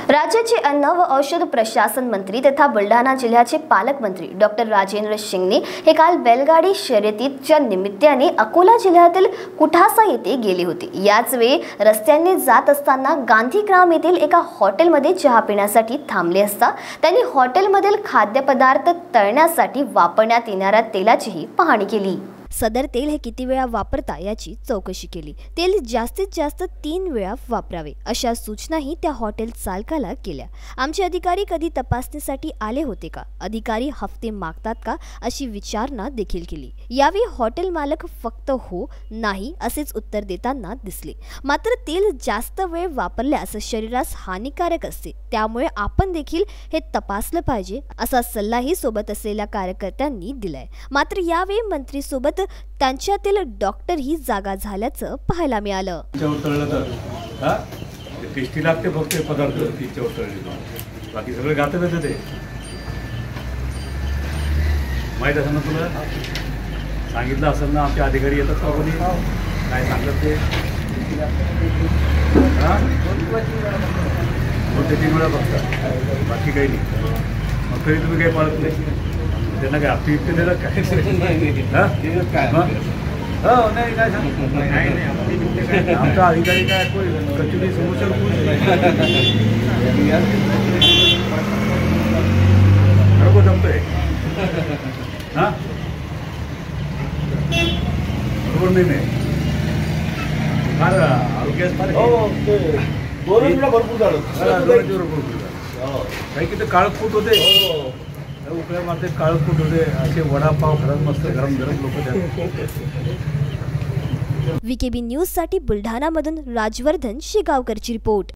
राज्याचे अन्न व औषध प्रशासन मंत्री तथा बुलढाणा जिल्ह्याचे पालकमंत्री डॉक्टर राजेंद्र शिंगणे हे काल बैलगाडी शर्यतीच्या निमित्ताने अकोला जिल्ह्यातील कुठासा येथे गेले होते। याच वेळी रस्त्याने जात असताना गांधीग्राम येथील एका हॉटेलमध्ये चहा पिण्यासाठी थांबले असता त्यांनी हॉटेलमधील खाद्यपदार्थ तळण्यासाठी वापरण्यात येणाऱ्या तेलाचीही पाहणी केली। सदर तेल हे किती वेळा वापरता याची चौकशी केली। तेल जास्तीत जास्त 3 वेळा वापरावे अशा सूचनाही त्या हॉटेल चालकाला केल्या। आमचे अधिकारी कधी तपासणीसाठी आले होते का, अधिकारी हफ्ते मागतात का अशी विचारणा देखील केली। यावेळी हॉटेल मालक फक्त हो नाही असेच उत्तर देताना दिसले। मात्र तेल जास्त वेळ वापरल्यास शरीरास हानिकारक असते, त्यामुळे आपण देखील हे तपासलं पाहिजे असा सल्लाही सोबत असलेल्या कार्यकर्त्यांनी दिलाय। मात्र यावेळी मंत्री सोबत त्यांच्यातील डॉक्टर ही जागा झाल्याचं पाहायला मिळालं। टेस्टी लागते फक्त पदार्थ तिच्यावर तळले, बाकी सगळे घातकच आहे। ते माहीत असेल ना तुला, सांगितलं असेल ना, आमचे अधिकारी येतात का कोणी काय सांगतात ते? कोणते 3 वेळा बघतात, बाकी काही नाही। मग तरी तुम्ही काही पाळत नाही, त्यांना काय आपली युक्ती देतात काय? हो नाही काय सांग, आमचा अधिकारी काय कचुरी समोसा खरोखर जमतोय हा बरोबर नाही फार आरोग्यास फार भरपूर झालं, काही किती काळखूट होते, उकळ्या मारते काळखूट होते, असे वडापाव खरंच मस्त गरम गरम लोक। VKB न्यूज साठी बुलढाणामधून राजवर्धन शेगावकरची रिपोर्ट।